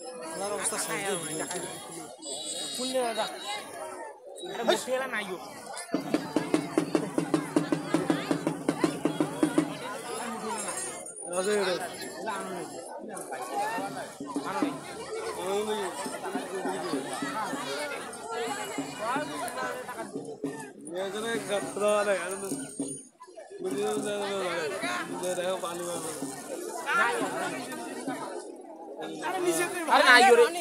খেলার অবস্থা শেষ খুললে দাদা আরে মুখেলা নাই গো রাজে রে এখানে গাত্রা রে আর বুঝিও না না দেখো পানি মারবে আরে নিচে আরে নাই গো রে